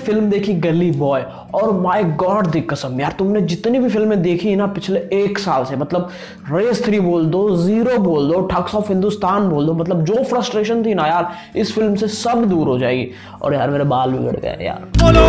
Film देखी गली boy, और माय गॉड दी कसम यार, तुमने जितनी भी फिल्में देखी है ना पिछले 1 साल से, मतलब रेस 3 बोल दो, जीरो बोल दो, ठग्स ऑफ हिंदुस्तान बोल दो, मतलब जो फ्रस्ट्रेशन थी ना यार इस फिल्म से सब दूर हो जाएगी। और यार मेरे बाल बिगड़ गए यार।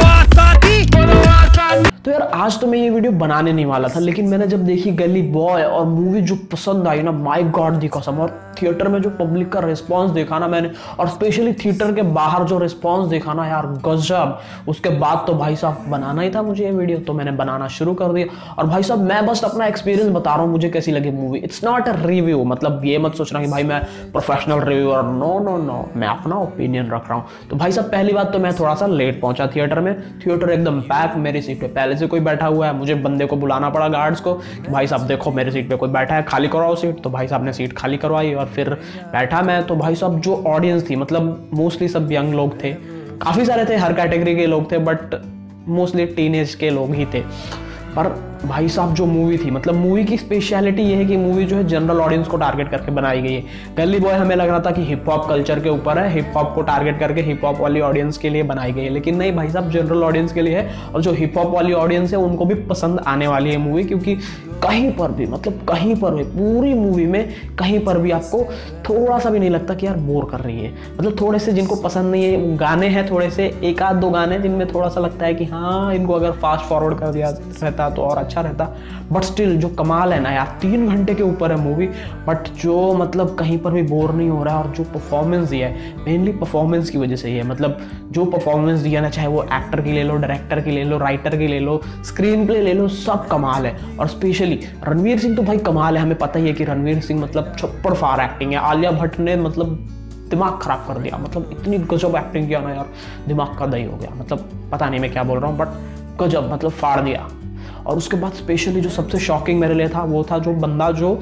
तो यार आज तो मैं ये वीडियो बनाने नहीं वाला था, लेकिन मैंने जब देखी गली बॉय और मूवी जो पसंद आई ना, माय गॉड दी कसम, और थिएटर में जो पब्लिक का रिस्पांस देखा ना मैंने, और स्पेशली थिएटर के बाहर जो रिस्पांस देखा ना यार गजब। उसके बाद तो भाई साहब बनाना ही था मुझे ये वीडियो, तो मैंने बनाना शुरू कर दिया। और भाई साहब मैं बस अपना एक्सपीरियंस बता रहा हूँ मुझे कैसी लगी movie. It's not a review, मतलब ये मत सोचना कि भाई मैं professional reviewer, no no no, मैं अपना ओपिनियन रख रहा हूँ। तो भाई साहब पहली बात तो मैं थोड़ा सा लेट पहुंचा थिएटर में। थिएटर एकदम पैक, मेरी सीट पे पहले से कोई बैठा हुआ है, मुझे बंदे को बुलाना पड़ा गार्ड्स को कि भाई साहब देखो मेरी सीट पे कोई बैठा है, खाली करवाओ सीट। तो भाई साहब ने सीट खाली करवाई और फिर बैठा मैं। तो भाई साहब जो ऑडियंस थी, मतलब मोस्टली सब यंग लोग थे, काफ़ी सारे थे, हर कैटेगरी के लोग थे, बट मोस्टली टीनेज के लोग ही थे। पर भाई साहब जो मूवी थी, मतलब मूवी की स्पेशलिटी ये है कि मूवी जो है जनरल ऑडियंस को टारगेट करके बनाई गई है। गली बॉय हमें लग रहा था कि हिप हॉप कल्चर के ऊपर है, हिप हॉप को टारगेट करके हिप हॉप वाली ऑडियंस के लिए बनाई गई है, लेकिन नहीं भाई साहब जनरल ऑडियंस के लिए है। और जो हिप हॉप वाली ऑडियंस है उनको भी पसंद आने वाली है मूवी, क्योंकि कहीं पर भी, मतलब कहीं पर भी पूरी मूवी में कहीं पर भी आपको थोड़ा सा भी नहीं लगता कि यार बोर कर रही है। मतलब थोड़े से जिनको पसंद नहीं है गाने हैं, थोड़े से एक आध दो गाने जिनमें थोड़ा सा लगता है कि हाँ इनको अगर फास्ट फॉरवर्ड कर दिया रहता तो और अच्छा रहता, बट स्टिल जो कमाल है ना यार, 3 घंटे के ऊपर है मूवी, बट जो मतलब कहीं पर भी बोर नहीं हो रहा है। और जो परफॉर्मेंस दिया है, मेनली परफॉर्मेंस की वजह से ही है, मतलब जो परफॉर्मेंस दिया ना, चाहे वो एक्टर की ले लो, डायरेक्टर की ले लो, राइटर की ले लो, स्क्रीन प्ले ले लो, सब कमाल है। और स्पेशली रणवीर सिंह तो भाई कमाल है, हमें पता ही है कि रणवीर सिंह मतलब छप्पर फाड़ एक्टिंग है। आलिया भट्ट ने मतलब दिमाग खराब कर दिया, मतलब इतनी गजब एक्टिंग किया ना यार, दिमाग का दही हो गया, मतलब पता नहीं मैं क्या बोल रहा हूँ, बट गजब, मतलब फाड़ दिया। और उसके बाद स्पेशली जो सबसे शॉकिंग मेरे लिए था वो था जो बंदा जो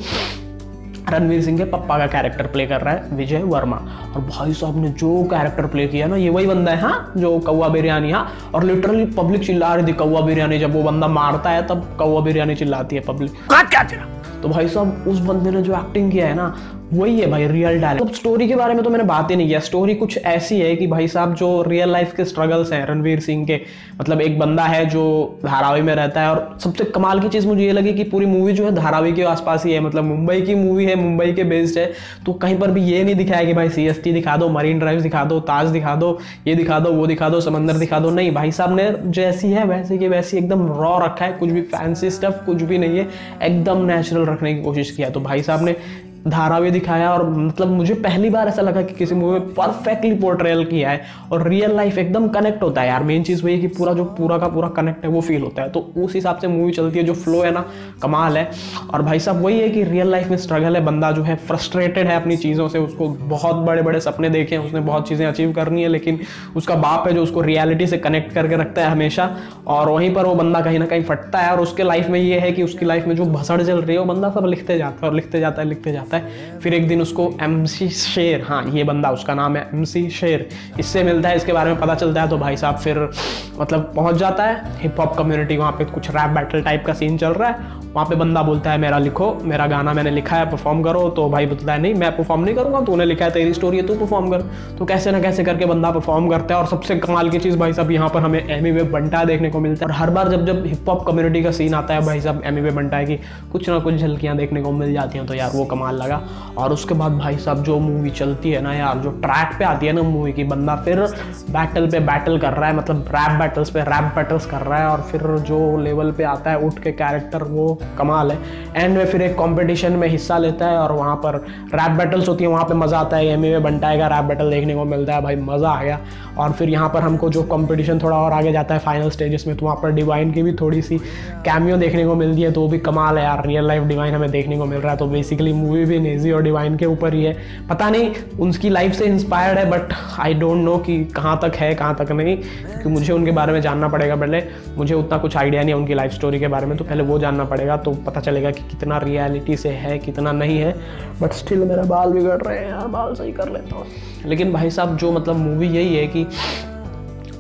रणवीर सिंह के पप्पा का कैरेक्टर प्ले कर रहा है, विजय वर्मा। और भाई साहब ने जो कैरेक्टर प्ले किया ना, ये वही बंदा है हाँ जो कौवा बिरयानी, हाँ, और लिटरली पब्लिक चिल्ला रही थी कौवा बिरयानी, जब वो बंदा मारता है तब कौवा बिरयानी चिल्लाती है पब्लिक। क्या तेरा? तो भाई साहब उस बंदे ने जो एक्टिंग किया है ना, वही है भाई रियल टैलेंट। मतलब स्टोरी के बारे में तो मैंने बात ही नहीं किया, स्टोरी कुछ ऐसी है कि भाई साहब जो रियल लाइफ के स्ट्रगल्स हैं रणवीर सिंह के, मतलब एक बंदा है जो धारावी में रहता है। और सबसे कमाल की चीज़ मुझे ये लगी कि पूरी मूवी जो है धारावी के आसपास ही है, मतलब मुंबई की मूवी है, मुंबई के बेस्ड है। तो कहीं पर भी ये नहीं दिखाया कि भाई CST दिखा दो, मरीन ड्राइव दिखा दो, ताज दिखा दो, ये दिखा दो, वो दिखा दो, समंदर दिखा दो, नहीं भाई साहब ने जैसी है वैसी की वैसी एकदम रॉ रखा है, कुछ भी फैंसी स्टफ कुछ भी नहीं है, एकदम नेचुरल रखने की कोशिश किया। तो भाई साहब ने धारावी दिखाया, और मतलब मुझे पहली बार ऐसा लगा कि किसी मूवी में परफेक्टली पोर्ट्रेयल किया है, और रियल लाइफ एकदम कनेक्ट होता है यार। मेन चीज़ वही है कि पूरा जो पूरा का पूरा कनेक्ट है वो फील होता है, तो उस हिसाब से मूवी चलती है। जो फ्लो है ना कमाल है। और भाई साहब वही है कि रियल लाइफ में स्ट्रगल है, बंदा जो है फ्रस्ट्रेटेड है अपनी चीज़ों से, उसको बहुत बड़े बड़े सपने देखे हैं, उसने बहुत चीज़ें अचीव करनी है, लेकिन उसका बाप है जो उसको रियलिटी से कनेक्ट करके रखता है हमेशा, और वहीं पर वो बंदा कहीं ना कहीं फटता है। और उसके लाइफ में ये है कि उसकी लाइफ में जो भसड़ चल रही है वो बंदा सब लिखते जाता है और लिखते जाता है, लिखते जाता है। फिर एक दिन उसको MC शेर, हाँ ये बंदा उसका नाम है MC शेर, इससे मिलता है, इसके बारे में पता चलता है। तो भाई साहब फिर मतलब पहुंच जाता है हिप हॉप कम्युनिटी, वहाँ पे कुछ रैप बैटल टाइप का सीन चल रहा है। वहाँ पे बंदा बोलता है मेरा लिखो, मेरा गाना मैंने लिखा है, परफॉर्म करो। तो भाई बोलता है नहीं मैं परफॉर्म नहीं करूँगा, तूने लिखा है, तेरी स्टोरी है, तू परफॉर्म कर। तो कैसे ना कैसे करके बंदा परफॉर्म करता है। और सबसे कमाल की चीज़ भाई साहब यहाँ पर हमें एमी वे बंटा देखने को मिलता है। और हर बार जब जब हिप हॉप कम्युनिटी का सीन आता है भाई साहब एमी वे बंटा की कुछ ना कुछ झलकियाँ देखने को मिल जाती हैं, तो यार वो कमाल लगा। और उसके बाद भाई साहब जो मूवी चलती है ना यार, जो ट्रैक पे आती है ना मूवी की, बंदा फिर बैटल पे बैटल कर रहा है, मतलब रैप बैटल्स पे रैप बैटल्स कर रहा है। और फिर जो लेवल पे आता है उठ के कैरेक्टर, वो कमाल है। एंड में फिर एक कंपटीशन में हिस्सा लेता है, और वहाँ पर रैप बैटल्स होती है, वहाँ पे मज़ा आता है। एमी वे बंटा का रैप बैटल देखने को मिलता है, भाई मज़ा आ गया। और फिर यहाँ पर हमको जो कंपटीशन थोड़ा और आगे जाता है फाइनल स्टेजेस में, तो वहाँ पर डिवाइन की भी थोड़ी सी कैमियो देखने को मिलती है, तो वो भी कमाल है यार, रियल लाइफ डिवाइन हमें देखने को मिल रहा है। तो बेसिकली मूवी भी नेजी और डिवाइन के ऊपर ही है, पता नहीं उनकी लाइफ से इंस्पायर्ड है, बट आई डोंट नो कि कहाँ तक है कहाँ तक नहीं, क्योंकि मुझे उनके बारे में जानना पड़ेगा। पहले मुझे उतना कुछ आइडिया नहीं है उनकी लाइफ स्टोरी के बारे में, तो पहले वो जानना पड़ेगा, तो पता चलेगा कि कितना रियलिटी से है कितना नहीं है। बट स्टिल मेरा बाल बिगड़ रहे हैं यार, बाल सही कर लेता हूँ। लेकिन भाई साहब जो मतलब मूवी यही है कि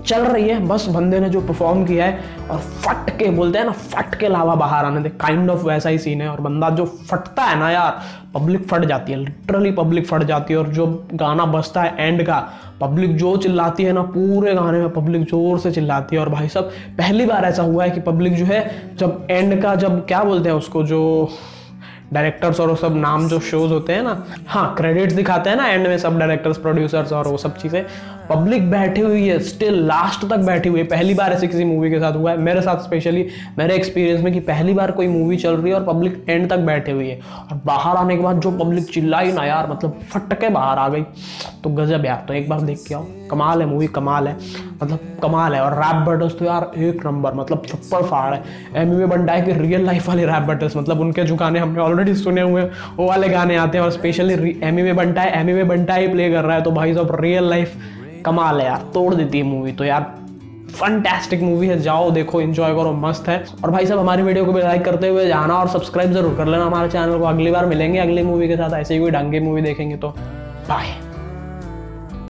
चल रही है, बस बंदे ने जो परफॉर्म किया है और फट के बोलते हैं ना, फट के लावा बाहर आने दे, काइंड ऑफ वैसा ही सीन है। और बंदा जो फटता है ना यार, पब्लिक फट जाती है, लिटरली पब्लिक फट जाती है। और जो गाना बजता है एंड का, पब्लिक जो चिल्लाती है ना, पूरे गाने में पब्लिक जोर से चिल्लाती है। और भाई साहब पहली बार ऐसा हुआ है कि पब्लिक जो है जब एंड का, जब क्या बोलते हैं उसको, जो डायरेक्टर्स और वो सब नाम जो शोज होते हैं ना, हाँ क्रेडिट्स दिखाते हैं ना एंड में, सब डायरेक्टर्स प्रोड्यूसर्स और वो सब चीज़ें, पब्लिक बैठी हुई है, स्टिल लास्ट तक बैठी हुई है। पहली बार ऐसे किसी मूवी के साथ हुआ है, मेरे साथ स्पेशली, मेरे एक्सपीरियंस में, कि पहली बार कोई मूवी चल रही है और पब्लिक एंड तक बैठी हुई है। और बाहर आने के बाद जो पब्लिक चिल्लाई ना यार, मतलब फट के बाहर आ गई, तो गजब यार। तो एक बार देख के आओ, कमाल है मूवी, कमाल है, मतलब कमाल है। और रैप बैटल्स तो यार एक नंबर, मतलब सुपर फाड़ है। एमिवे बंटाई के रियल लाइफ वाले रैप बैटल्स, मतलब उनके जो गाने हमने ऑलरेडी सुने हुए वो वाले गाने आते हैं, और स्पेशली एमिवे बंटाई प्ले कर रहा है, तो भाई साहब रियल लाइफ कमाल है यार, तोड़ देती है मूवी। तो यार फंटास्टिक मूवी है, जाओ देखो, एंजॉय करो, मस्त है। और भाई साहब हमारी वीडियो को भी लाइक करते हुए जाना और सब्सक्राइब जरूर कर लेना हमारे चैनल को। अगली बार मिलेंगे अगली मूवी के साथ, ऐसे ही कोई ढंग की मूवी देखेंगे तो बाय।